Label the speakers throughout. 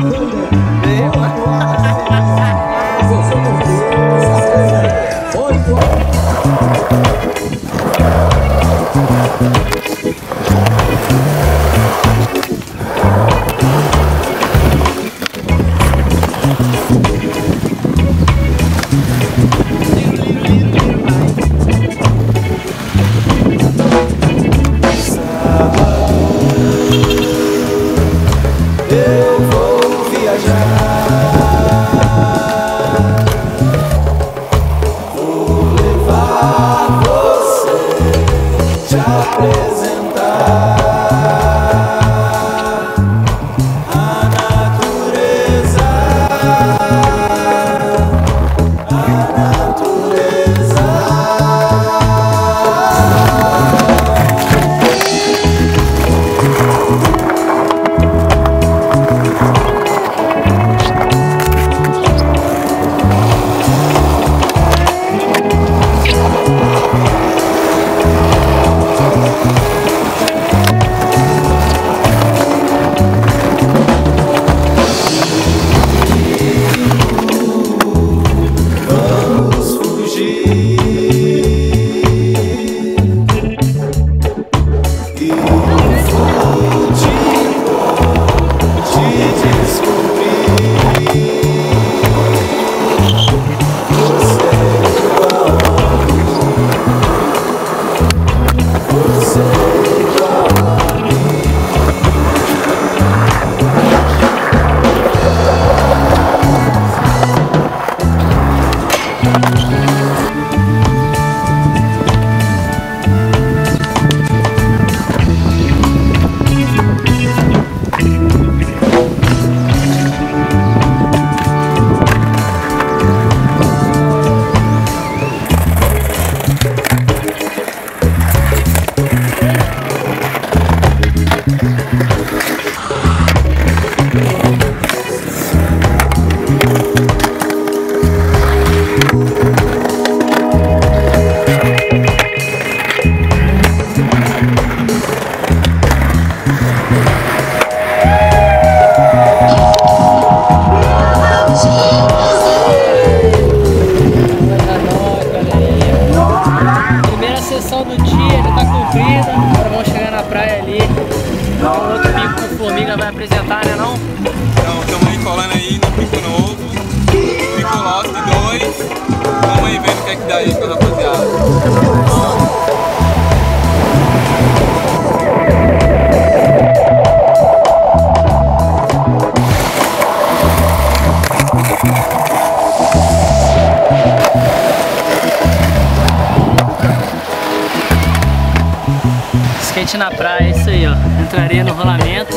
Speaker 1: Skate na praia, é isso aí, ó. Entraria no rolamento.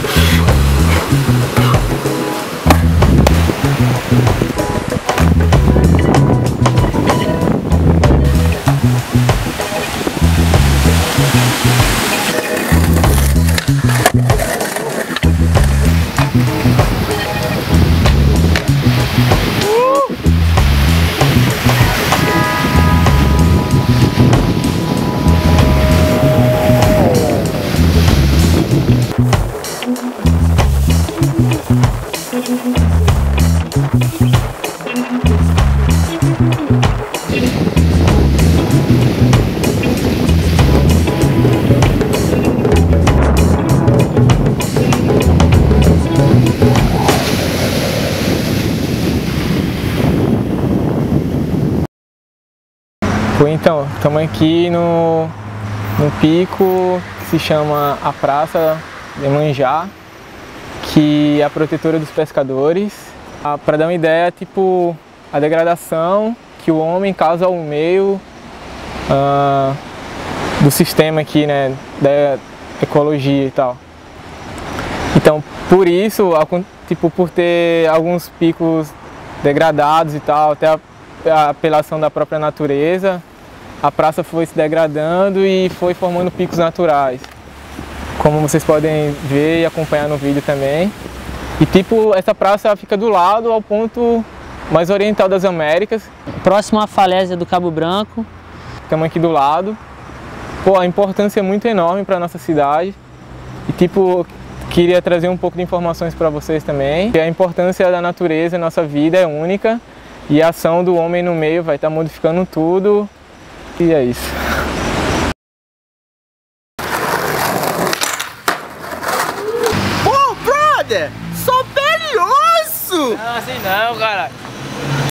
Speaker 2: Então, estamos aqui no pico que se chama a Praça de Iemanjá, que é a protetora dos pescadores. Para dar uma ideia, tipo, a degradação que o homem causa ao meio do sistema aqui, né, da ecologia e tal. Então, por isso, tipo, por ter alguns picos degradados e tal, até a apelação da própria natureza, a praça foi se degradando e foi formando picos naturais, como vocês podem ver e acompanhar no vídeo também. E tipo, essa praça fica do lado, ao ponto mais oriental das Américas.
Speaker 1: Próximo à falésia do Cabo Branco.
Speaker 2: Estamos aqui do lado. Pô, a importância é muito enorme para a nossa cidade. E tipo, queria trazer um pouco de informações para vocês também. A importância da natureza, nossa vida é única e a ação do homem no meio vai estar modificando tudo. E é isso.
Speaker 3: Pô, brother! Sou pele e osso!
Speaker 1: Não, assim não, cara.